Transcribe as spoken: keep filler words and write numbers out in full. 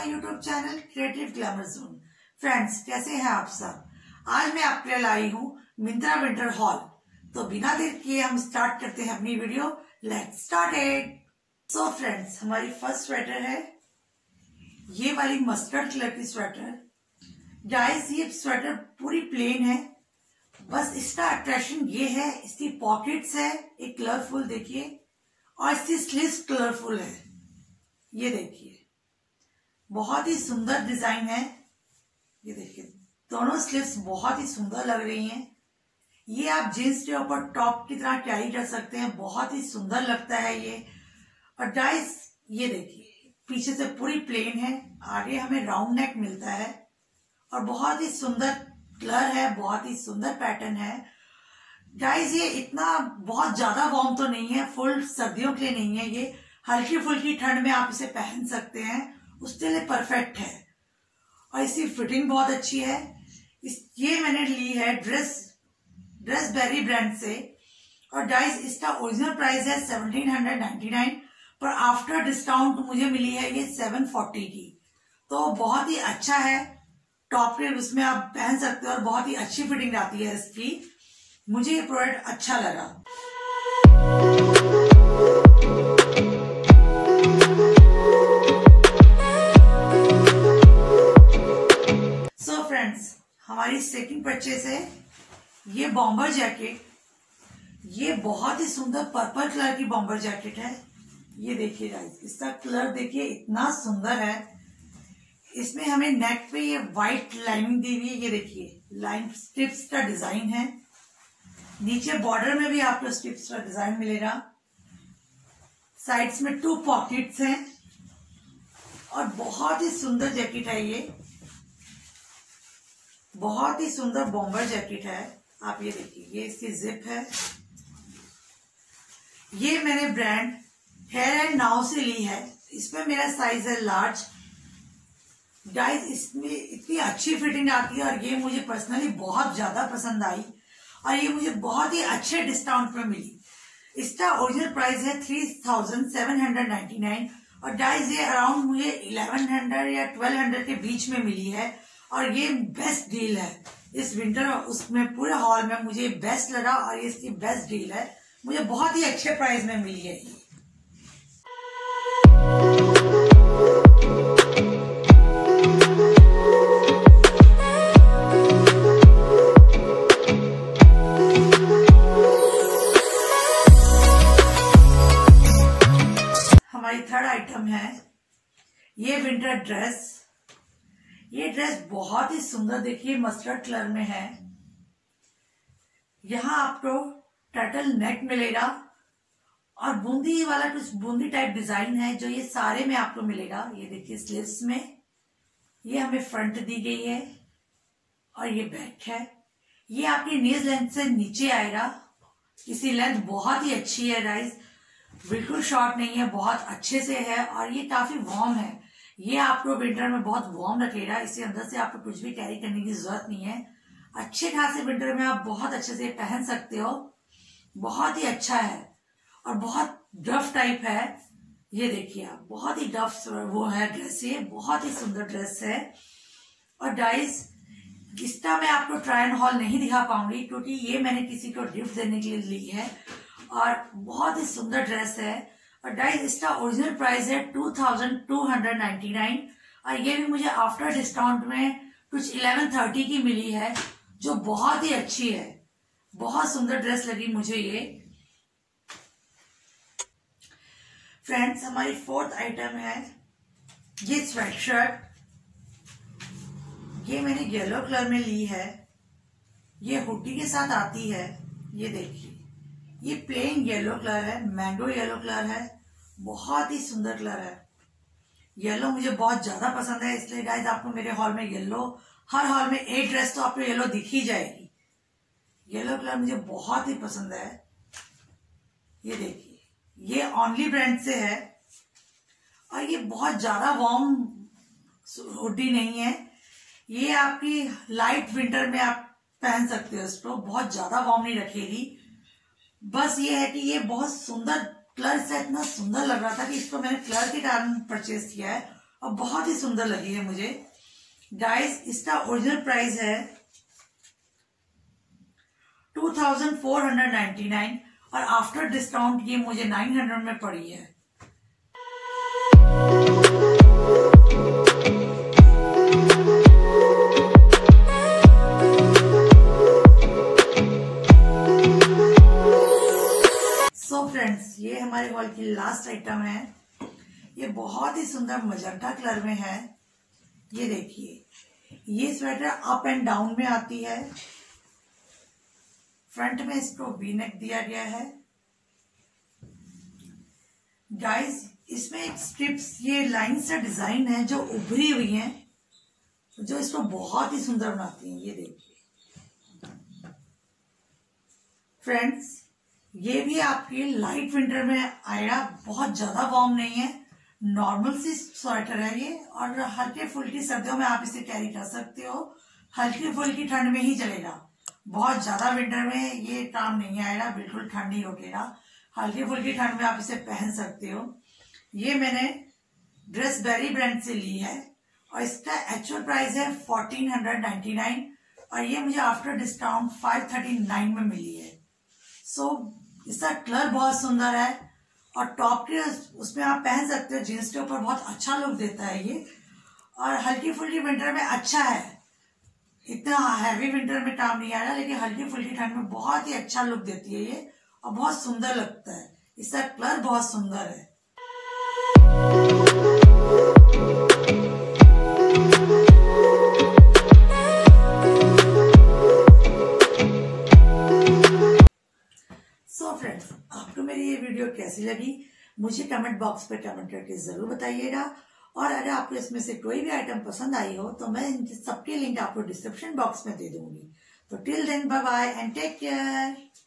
My YouTube channel creative glamour zone. Friends, कैसे हैं आप सब। आज मैं आपके लिए लाई हूँ मिंत्रा विंटर हॉल। तो बिना देर किए हम स्टार्ट करते हैं अपनी वीडियो। Let's start it. So friends, हमारी फर्स्ट स्वेटर है ये वाली मस्टर्ड कलर की स्वेटर। गाइस, ये स्वेटर पूरी प्लेन है, बस इसका अट्रैक्शन ये है, इसकी पॉकेट्स है एक कलरफुल, देखिए, और इसकी स्लीव्स कलरफुल है। ये देखिए, बहुत ही सुंदर डिजाइन है। ये देखिए, दोनों स्लीव्स बहुत ही सुंदर लग रही हैं। ये आप जीन्स के ऊपर टॉप की तरह कैरी कर सकते हैं, बहुत ही सुंदर लगता है ये। और गाइस, ये देखिए, पीछे से पूरी प्लेन है, आगे हमें राउंड नेक मिलता है और बहुत ही सुंदर कलर है, बहुत ही सुंदर पैटर्न है। गाइस, ये इतना बहुत ज्यादा वार्म तो नहीं है, फुल सर्दियों के लिए नहीं है, ये हल्की फुल्की ठंड में आप इसे पहन सकते हैं, उसके लिए परफेक्ट है। और इसकी फिटिंग बहुत अच्छी है। इस ये मैंने ली है ड्रेस ड्रेस बेरी ब्रांड से। और गाइस, इसका ओरिजिनल प्राइस है सेवनटीन हंड्रेड नाइन्टी नाइन, पर आफ्टर डिस्काउंट मुझे मिली है ये सेवन फोर्टी की। तो बहुत ही अच्छा है, टॉप के उसमें आप पहन सकते हो और बहुत ही अच्छी फिटिंग आती है इसकी। मुझे ये प्रोडक्ट अच्छा लगा। सो फ्रेंड्स, हमारी सेकंड परचेस है ये बॉम्बर जैकेट। ये बहुत ही सुंदर पर्पल कलर की बॉम्बर जैकेट है। ये देखिए गाइस, इसका कलर देखिए, इतना सुंदर है। इसमें हमें नेक पे ये व्हाइट लाइनिंग दी हुई है। ये देखिए, लाइन स्ट्रिप्स का डिजाइन है। नीचे बॉर्डर में भी आपको स्ट्रिप्स का डिजाइन मिलेगा। साइड्स में टू पॉकेट्स हैं और बहुत ही सुंदर जैकेट है ये, बहुत ही सुंदर बॉम्बर जैकेट है। आप ये देखिए, ये इसकी जिप है। ये मैंने ब्रांड हेयर एंड नाउ से ली है। इसमें मेरा साइज है लार्ज। गाइस, इसमें इतनी अच्छी फिटिंग आती है और ये मुझे पर्सनली बहुत ज्यादा पसंद आई और ये मुझे बहुत ही अच्छे डिस्काउंट में मिली। इसका ओरिजिनल प्राइस है three thousand seven hundred ninety nine और गाइस, ये अराउंड मुझे इलेवन हंड्रेड या ट्वेल्व हंड्रेड के बीच में मिली है और ये बेस्ट डील है इस विंटर। उसमें पूरे हॉल में मुझे बेस्ट लगा और ये इसकी बेस्ट डील है। मुझे बहुत ही अच्छे प्राइस में मिली है ये। हमारी थर्ड आइटम है ये विंटर ड्रेस। ये ड्रेस बहुत ही सुंदर, देखिए, मस्टर्ड कलर में है। यहाँ आपको टर्टल नेक मिलेगा और बूंदी वाला कुछ बूंदी टाइप डिजाइन है जो ये सारे में आपको मिलेगा। ये देखिए, स्लीव्स में ये हमें फ्रंट दी गई है और ये बैक है। ये आपकी नीज लेंथ से नीचे आएगा। इसकी लेंथ बहुत ही अच्छी है गाइस, बिल्कुल शॉर्ट नहीं है, बहुत अच्छे से है और ये काफी वार्म है। ये आपको विंटर में बहुत वार्म रखेगा। इसके अंदर से आपको कुछ भी कैरी करने की जरूरत नहीं है। अच्छे खासे विंटर में आप बहुत अच्छे से पहन सकते हो। बहुत ही अच्छा है और बहुत डफ टाइप है। ये देखिए आप, बहुत ही डफ वो है ड्रेस। ये बहुत ही सुंदर ड्रेस है। और गाइस, इसका मैं आपको ट्राई एंड हॉल नहीं दिखा पाऊंगी क्योंकि ये मैंने किसी को गिफ्ट देने के लिए ली है और बहुत ही सुंदर ड्रेस है। और गाइस, इसका ओरिजिनल प्राइस है two thousand two hundred ninety nine और ये भी मुझे आफ्टर डिस्काउंट में कुछ इलेवन थर्टी की मिली है, जो बहुत ही अच्छी है। बहुत सुंदर ड्रेस लगी मुझे ये। फ्रेंड्स, हमारी फोर्थ आइटम है ये स्वेटशर्ट। ये मैंने येलो कलर में ली है। ये हुडी के साथ आती है। ये देखिए, ये प्लेन येलो कलर है, मैंगो येलो कलर है, बहुत ही सुंदर कलर है। येलो मुझे बहुत ज्यादा पसंद है, इसलिए गाइस आपको मेरे हॉल में येलो, हर हॉल में एक ड्रेस तो आपको येलो दिख ही जाएगी। येलो कलर मुझे बहुत ही पसंद है। ये देखिए, ये ओनली ब्रांड से है और ये बहुत ज्यादा वार्म हुडी नहीं है। ये आपकी लाइट विंटर में आप पहन सकते हो इसको, बहुत ज्यादा वार्म नहीं रखेगी। बस ये है कि ये बहुत सुंदर कलर से इतना सुंदर लग रहा था कि इसको मैंने कलर के कारण परचेज किया है और बहुत ही सुंदर लगी है मुझे। गाइस इसका ओरिजिनल प्राइस है two thousand four hundred ninety nine और आफ्टर डिस्काउंट ये मुझे नाइन हंड्रेड में पड़ी है। सो फ्रेंड्स, ये हमारे हॉल की लास्ट आइटम है। ये बहुत ही सुंदर मजेंटा कलर में है। ये देखिए, ये स्वेटर अप एंड डाउन में आती है। फ्रंट में इसको वी नेक दिया गया है। गाइस इसमें एक स्ट्रिप्स, ये लाइन से डिजाइन है जो उभरी हुई है, जो इसको बहुत ही सुंदर बनाती हैं। ये देखिए फ्रेंड्स, ये भी आपके लाइट विंटर में आएगा, बहुत ज्यादा वार्म नहीं है, नॉर्मल सी स्वेटर है ये, और हल्के फुल्की सर्दियों में आप इसे कैरी कर सकते हो। हल्की फुल्की ठंड में ही चलेगा, बहुत ज्यादा विंटर में ये काम नहीं आएगा, बिल्कुल ठंड ही रोकेगा। हल्की फुल्की ठंड में आप इसे पहन सकते हो। ये मैंने ड्रेस बेरी ब्रांड से ली है और इसका एक्चुअल प्राइस है फोर्टीन हंड्रेड नाइन्टी नाइन और ये मुझे after discount five thirty nine में मिली है। सो so, इसका कलर बहुत सुंदर है और टॉप के उसमें आप पहन सकते हो, जीन्स के ऊपर बहुत अच्छा लुक देता है ये, और हल्की फुल्की विंटर में अच्छा है। इतना हैवी विंटर में काम नहीं आएगा, लेकिन हल्की फुल्की ठंड में बहुत ही अच्छा लुक देती है ये और बहुत सुंदर लगता है। इसका कलर बहुत सुंदर है। सो फ्रेंड्स, आपको मेरी ये वीडियो कैसी लगी मुझे कमेंट बॉक्स पे कमेंट करके जरूर बताइएगा। और अगर आपको इसमें से कोई भी आइटम पसंद आई हो तो मैं इन सबके लिंक आपको डिस्क्रिप्शन बॉक्स में दे दूंगी। तो till then, bye bye and take care.